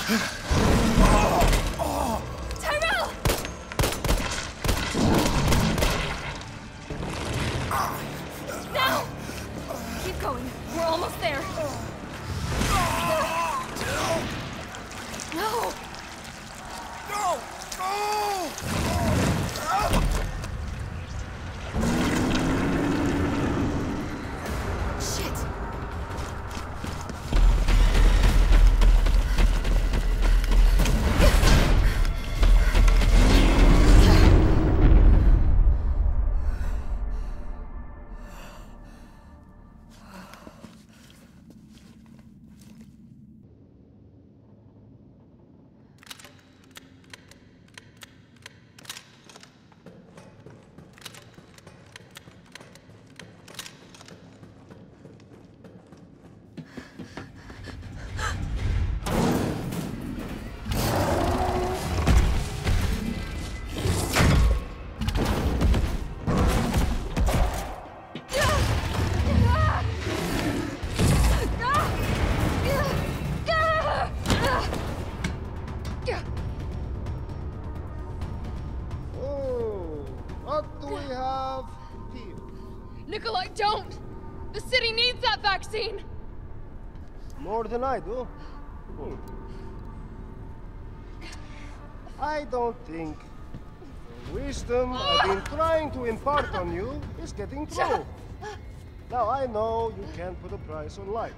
Tyrell! Now! Keep going. We're almost there. No! No! No! Shit! What do we have here? Nikolai, don't! The city needs that vaccine! More than I do. I don't think the wisdom I've been trying to impart on you is getting through. Now I know you can't put a price on life.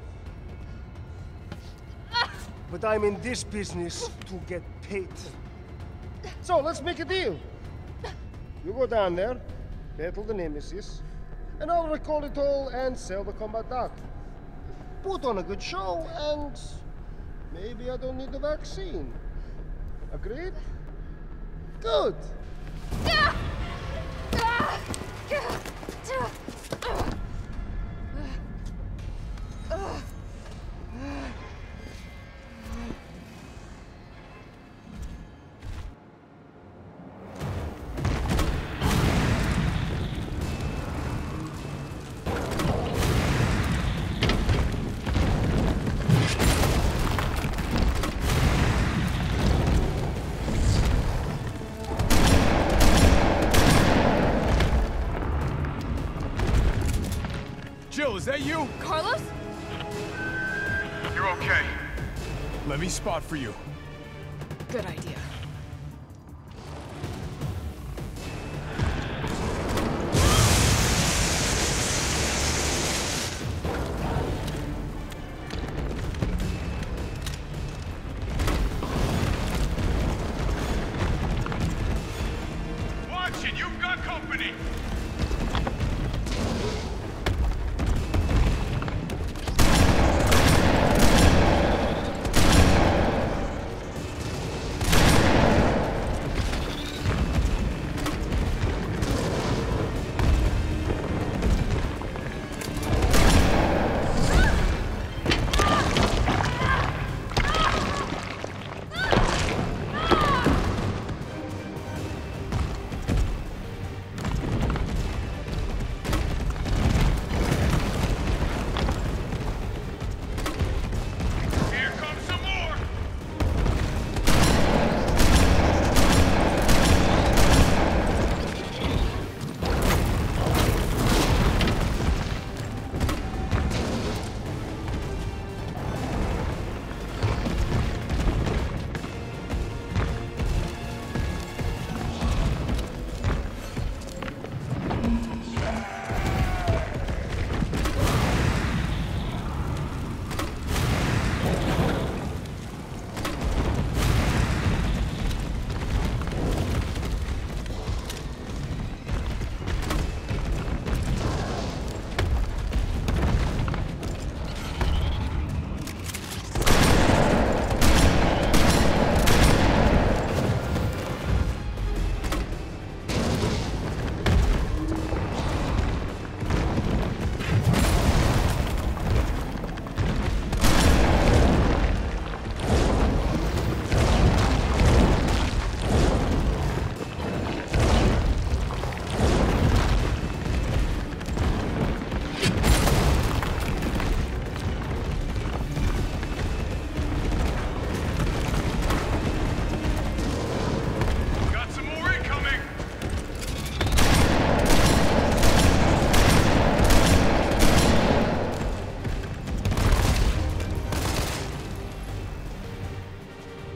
But I'm in this business to get paid. So let's make a deal. You go down there, battle the Nemesis, and I'll recall it all and sell the combat dock. Put on a good show, and maybe I don't need the vaccine. Agreed? Good. Jill, is that you? Carlos? You're okay. Let me spot for you. Good idea. Watch it, you've got company!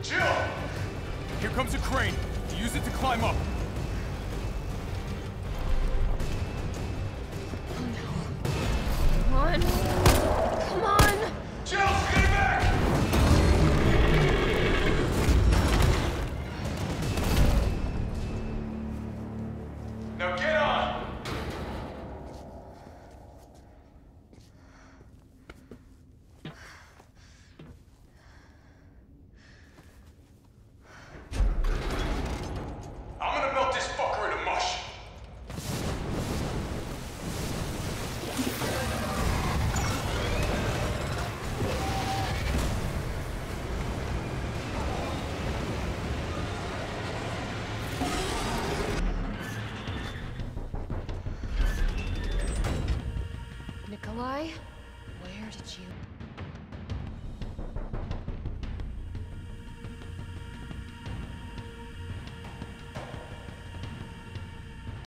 Jill! Here comes a crane. Use it to climb up. Come on. Come on. Jill, stay back! Now get on! I'm gonna melt this fucker into mush. Nikolai, where did you...